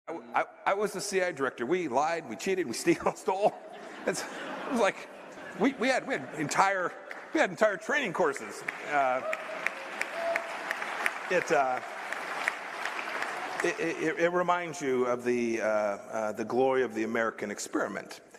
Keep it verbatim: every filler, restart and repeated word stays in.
I, I, I was the C I A director. We lied, we cheated, we steal, stole. It's, it was like we, we had we had entire we had entire training courses. Uh, it, uh, it, it it reminds you of the uh, uh, the glory of the American experiment.